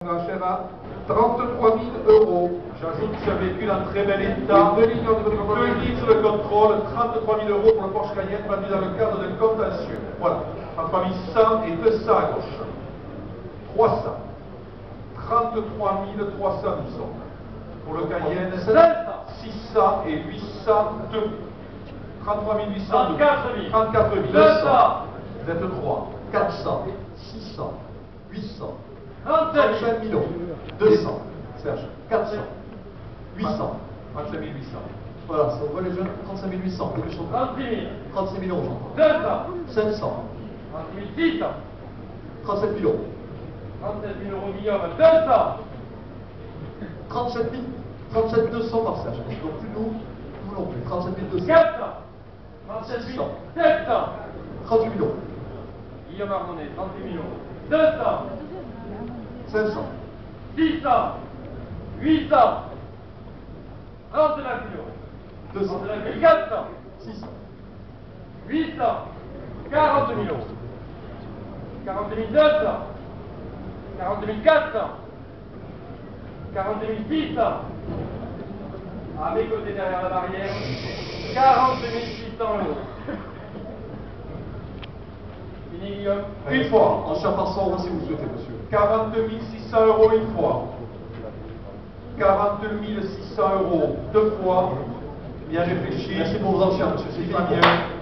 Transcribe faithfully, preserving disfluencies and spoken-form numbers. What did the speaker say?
On achève à trente-trois mille euros. J'ajoute que c'est un véhicule en très bel état. Deux lignes au niveau du contrôle. Deux lignes sur le contrôle. trente-trois mille euros pour le Porsche Cayenne vendu dans le cadre d'un contentieux. Voilà. trente-trois mille cent et deux cents à gauche. trois cents. trente-trois mille trois cents nous sommes. Pour le Cayenne, six cents et huit cent deux. trente-trois mille huit cent deux. trente-quatre mille deux cents. Vous êtes trois. quatre cents. six cents. huit cents. trente-cinq mille euros. deux cents. Serge. quatre cents. huit cents. trente-cinq mille huit cents. Voilà, ça voit les jeunes, trente-cinq mille huit cents. trente-six mille. trente-six mille euros, j'entends. deux cents. cinq cents. trente-six mille six cents. trente-sept mille euros. trente-sept mille euros minimum. deux cents. trente-sept mille. trente-sept mille deux cents par Serge. Donc plus nous, nous non plus. trente-sept mille deux cents. quatre cents. trente-sept mille sept cents. trente-huit mille euros. Guillaume Armonnet, trente-huit mille euros. deux cents. cinq cents. six cents. huit cents. trente-neuf mille euros. deux cents. trente-neuf mille quatre cents. six cents. huit cents. quarante mille euros. quarante mille deux cents. quarante mille quatre cents. quarante mille six cents. À mes côtés derrière la barrière. quarante mille six cents euros. Fini, Guillaume. Une fois. En chien par cent euros si vous le souhaitez, monsieur. quarante mille six cents euros une fois. quarante mille six cents euros deux fois. Bien réfléchi. Merci pour vos enchères, monsieur. C'est bien.